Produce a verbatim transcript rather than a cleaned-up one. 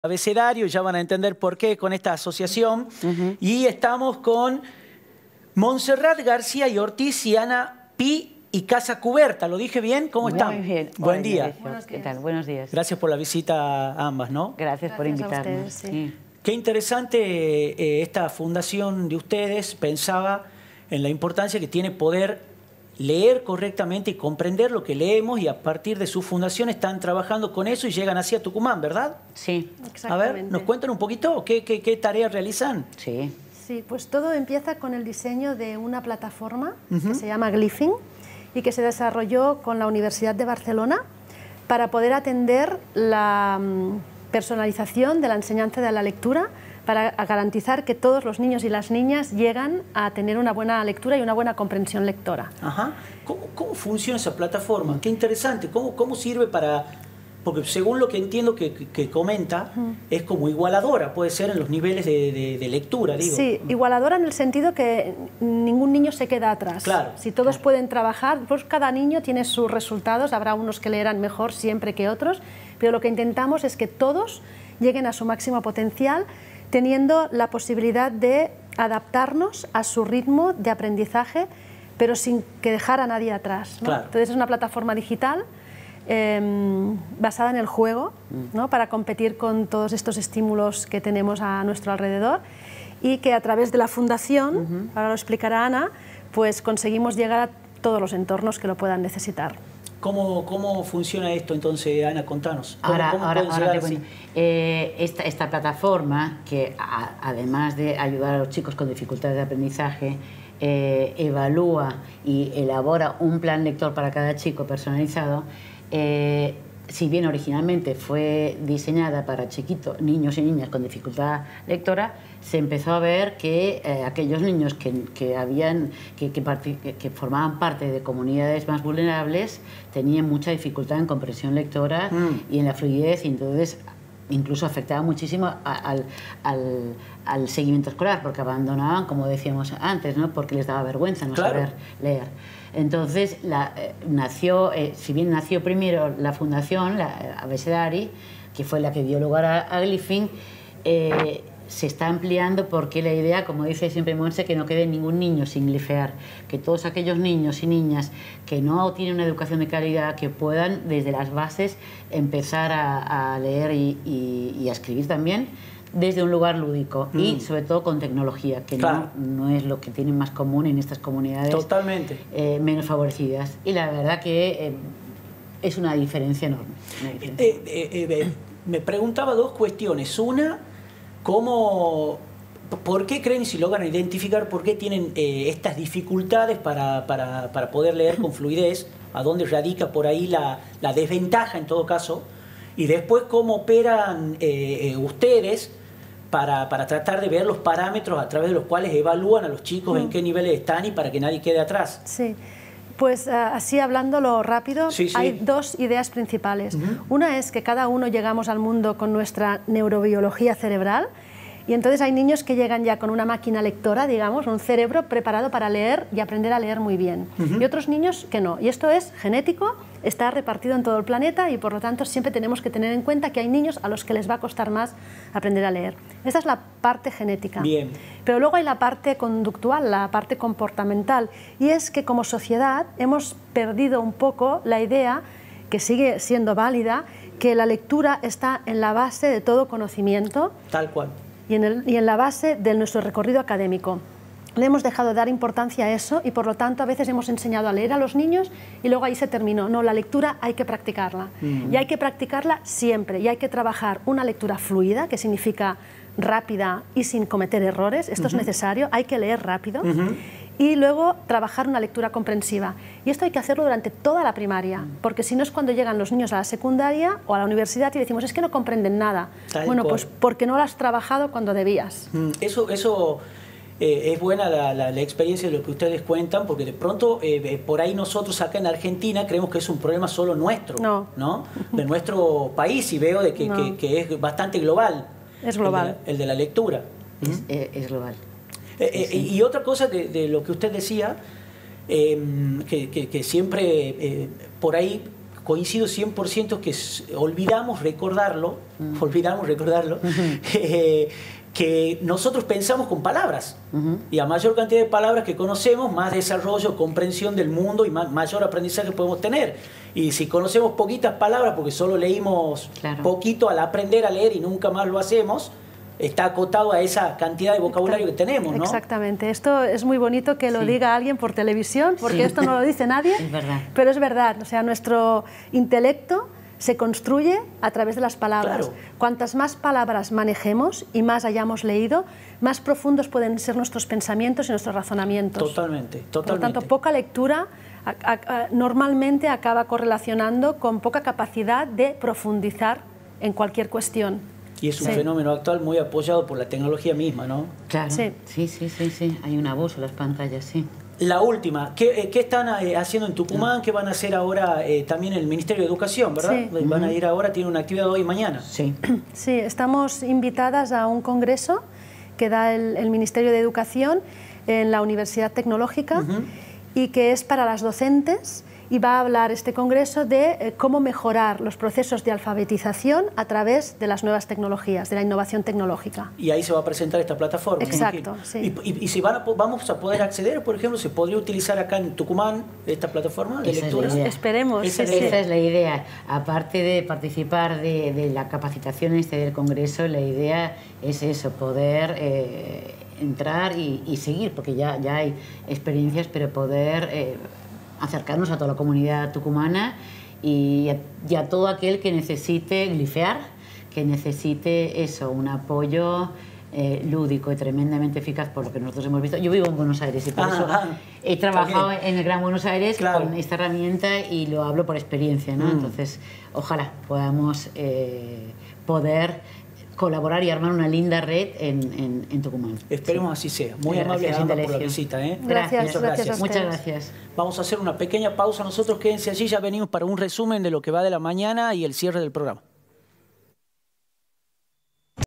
Abecedario, ya van a entender por qué con esta asociación. Uh-huh. Y estamos con Montserrat García y Ortiz y Ana Pi y Casa Cuberta. ¿Lo dije bien? ¿Cómo Muy están? bien. Buen Hola, día. ¿Qué tal? Buenos días. Gracias por la visita a ambas, ¿no? Gracias, Gracias por invitarnos. Ustedes, sí. Sí. Qué interesante eh, esta fundación de ustedes. Pensaba en la importancia que tiene poder leer correctamente y comprender lo que leemos, y a partir de su fundación están trabajando con eso y llegan así a Tucumán, ¿verdad? Sí. A ver, ¿nos cuentan un poquito qué, qué, qué tareas realizan? Sí. Sí, pues todo empieza con el diseño de una plataforma uh-huh. que se llama Glyphing y que se desarrolló con la Universidad de Barcelona para poder atender la um, personalización de la enseñanza de la lectura, para garantizar que todos los niños y las niñas llegan a tener una buena lectura y una buena comprensión lectora. Ajá. ¿Cómo, cómo funciona esa plataforma? Qué interesante. ¿Cómo, cómo sirve para...? Porque según lo que entiendo que, que, que comenta, uh-huh. es como igualadora, puede ser en los niveles de, de, de lectura, digo. Sí, igualadora en el sentido que ningún niño se queda atrás. Claro. Si todos claro. pueden trabajar, pues cada niño tiene sus resultados, habrá unos que leerán mejor siempre que otros, pero lo que intentamos es que todos lleguen a su máximo potencial, teniendo la posibilidad de adaptarnos a su ritmo de aprendizaje, pero sin que dejar a nadie atrás, ¿no? Claro. Entonces es una plataforma digital eh, basada en el juego, ¿no? Para competir con todos estos estímulos que tenemos a nuestro alrededor, y que a través de la fundación, uh-huh. ahora lo explicará Ana, pues conseguimos llegar a todos los entornos que lo puedan necesitar. ¿Cómo, ¿Cómo funciona esto entonces, Ana? Contanos. ¿Cómo, ahora, cómo ahora, ahora te así? cuento. Eh, esta, esta plataforma, que a, además de ayudar a los chicos con dificultades de aprendizaje, eh, evalúa y elabora un plan lector para cada chico personalizado, eh, si bien originalmente fue diseñada para chiquitos, niños y niñas con dificultad lectora, se empezó a ver que eh, aquellos niños que, que, habían, que, que, que, que formaban parte de comunidades más vulnerables tenían mucha dificultad en comprensión lectora mm. y en la fluidez, y entonces incluso afectaba muchísimo a, al, al, al seguimiento escolar, porque abandonaban, como decíamos antes, ¿no? Porque les daba vergüenza no claro. saber leer. Entonces, la, eh, nació, eh, si bien nació primero la fundación, la Abecedari, que fue la que dio lugar a, a Glyphing, eh, se está ampliando porque la idea, como dice siempre Monse, que no quede ningún niño sin glifear, que todos aquellos niños y niñas que no tienen una educación de calidad, que puedan desde las bases empezar a, a leer y, y, y a escribir también desde un lugar lúdico mm. y sobre todo con tecnología, que claro. no, no es lo que tienen más común en estas comunidades totalmente eh, menos favorecidas, y la verdad que eh, es una diferencia enorme, una diferencia. Eh, eh, eh, me preguntaba dos cuestiones. Una, ¿cómo, ¿por qué creen, si logran identificar por qué tienen eh, estas dificultades para, para, para poder leer con fluidez? ¿A dónde radica por ahí la, la desventaja en todo caso? Y después, ¿cómo operan eh, eh, ustedes para, para tratar de ver los parámetros a través de los cuales evalúan a los chicos mm. en qué niveles están y para que nadie quede atrás? Sí. Pues uh, así hablándolo rápido, sí, sí. hay dos ideas principales. Uh-huh. Una es que cada uno llegamos al mundo con nuestra neurobiología cerebral, y entonces hay niños que llegan ya con una máquina lectora, digamos, un cerebro preparado para leer y aprender a leer muy bien. Uh-huh. Y otros niños que no. Y esto es genético, está repartido en todo el planeta, y por lo tanto siempre tenemos que tener en cuenta que hay niños a los que les va a costar más aprender a leer. Esta es la parte genética. Bien. Pero luego hay la parte conductual, la parte comportamental, y es que como sociedad hemos perdido un poco la idea, que sigue siendo válida, que la lectura está en la base de todo conocimiento. Tal cual. Y en, el, y en la base de nuestro recorrido académico. Le hemos dejado de dar importancia a eso, y por lo tanto a veces hemos enseñado a leer a los niños y luego ahí se terminó. No, la lectura hay que practicarla. Mm. Y hay que practicarla siempre, y hay que trabajar una lectura fluida, que significa rápida y sin cometer errores. Esto uh-huh. es necesario, hay que leer rápido. Uh-huh. Y luego trabajar una lectura comprensiva. Y esto hay que hacerlo durante toda la primaria, porque si no es cuando llegan los niños a la secundaria o a la universidad y decimos, es que no comprenden nada. Tal bueno, cual. Pues porque no lo has trabajado cuando debías. Mm, eso eso eh, es buena la, la, la experiencia de lo que ustedes cuentan, porque de pronto eh, por ahí nosotros acá en Argentina creemos que es un problema solo nuestro, no. ¿no? De nuestro país, y veo de que, no. que, que es bastante global. Es global. El de la, el de la lectura. Es, ¿Mm? es, es global. Eh, eh, sí. Y otra cosa de, de lo que usted decía, eh, que, que, que siempre eh, por ahí coincido cien por ciento que olvidamos recordarlo, mm. olvidamos recordarlo, uh-huh. eh, que nosotros pensamos con palabras. Uh-huh. Y a mayor cantidad de palabras que conocemos, más desarrollo, comprensión del mundo y más, mayor aprendizaje podemos tener. Y si conocemos poquitas palabras, porque solo leímos claro. poquito al aprender a leer y nunca más lo hacemos, está acotado a esa cantidad de vocabulario que tenemos, ¿no? Exactamente. Esto es muy bonito que lo sí. diga alguien por televisión, porque sí. esto no lo dice nadie, es verdad. Pero es verdad. O sea, nuestro intelecto se construye a través de las palabras. Claro. Cuantas más palabras manejemos y más hayamos leído, más profundos pueden ser nuestros pensamientos y nuestros razonamientos. Totalmente, totalmente. Por lo tanto, poca lectura a, a, a, normalmente acaba correlacionando con poca capacidad de profundizar en cualquier cuestión. Y es un sí. fenómeno actual muy apoyado por la tecnología misma, ¿no? Claro, sí, sí, sí, sí, sí. Hay un abuso en las pantallas, sí. La última, ¿qué, qué están eh, haciendo en Tucumán? ¿Qué van a hacer ahora eh, también el Ministerio de Educación, verdad? Sí. Van a ir ahora, tienen una actividad hoy y mañana. Sí. Sí, estamos invitadas a un congreso que da el, el Ministerio de Educación en la Universidad Tecnológica uh-huh. y que es para las docentes. Y va a hablar este congreso de eh, cómo mejorar los procesos de alfabetización a través de las nuevas tecnologías, de la innovación tecnológica. Y ahí se va a presentar esta plataforma. Exacto, sí. Y, y, y si van a, vamos a poder acceder, por ejemplo, ¿se podría utilizar acá en Tucumán esta plataforma de Esa lectura? Es Esperemos. Esa, sí, esa sí. es la idea. Aparte de participar de, de la capacitación este del congreso, la idea es eso, poder eh, entrar y, y seguir, porque ya, ya hay experiencias, pero poder... Eh, acercarnos a toda la comunidad tucumana y a, y a todo aquel que necesite glifear, que necesite eso, un apoyo eh, lúdico y tremendamente eficaz por lo que nosotros hemos visto. Yo vivo en Buenos Aires y por ah, eso ah, he trabajado también. en el Gran Buenos Aires claro. con esta herramienta y lo hablo por experiencia, ¿no? Mm. Entonces, ojalá podamos eh, poder colaborar y armar una linda red en, en, en Tucumán. Esperemos sí. así sea. Muy gracias, amable por la visita. ¿eh? Gracias, Muchas gracias. gracias. Muchas gracias. Vamos a hacer una pequeña pausa. Nosotros quédense allí, ya venimos para un resumen de lo que va de la mañana y el cierre del programa.